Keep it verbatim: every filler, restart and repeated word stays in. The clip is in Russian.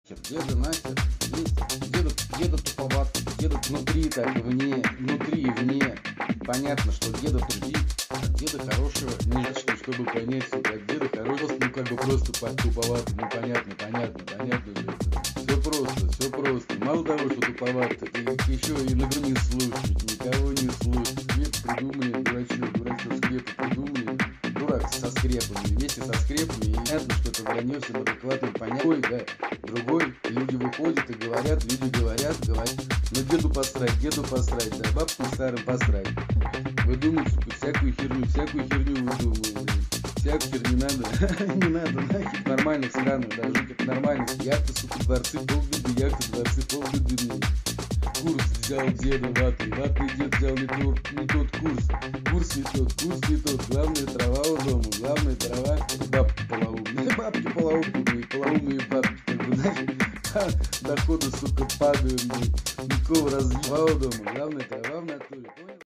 Деда нахер есть. Деда, деда туповат, деда внутри, так и вне, внутри и вне. Понятно, что деда трудит, от деда хорошего не что, чтобы понять, что от деда хорошего, ну как бы просто туповат, ну понятно, понятно, понятно же это. Все просто, все просто. Мало того, что туповат, так и еще и на не слушать, никого не слушать. Скреп придумали, дурачок, дурачок скрепы придумали. Дурак со скрепами, вместе со скрепами, и понятно, что это вранье всем адекватно понятно, да. Другой, люди выходят и говорят, люди говорят, говорят, ну деду посрать, деду посрать, да, бабку старым посрать. Вы думаете, что всякую херню, всякую херню вы думаете, всякую херню не надо, не надо, нахер, в нормальных странах, да, жить как нормальных, яхты, сука, дворцы, полбеды, яхты, дворцы, полбеды, ну. Курс взял деда ватный, ватный дед взял не тот, не тот курс, курс не тот, курс не тот, главная трава у дома, главная трава, бабки полоумные, бабки полоумные, полоумные бабки, как бы, знаешь, доходы, сука, падают, никакого развития у дома, главная трава в натуре, понял?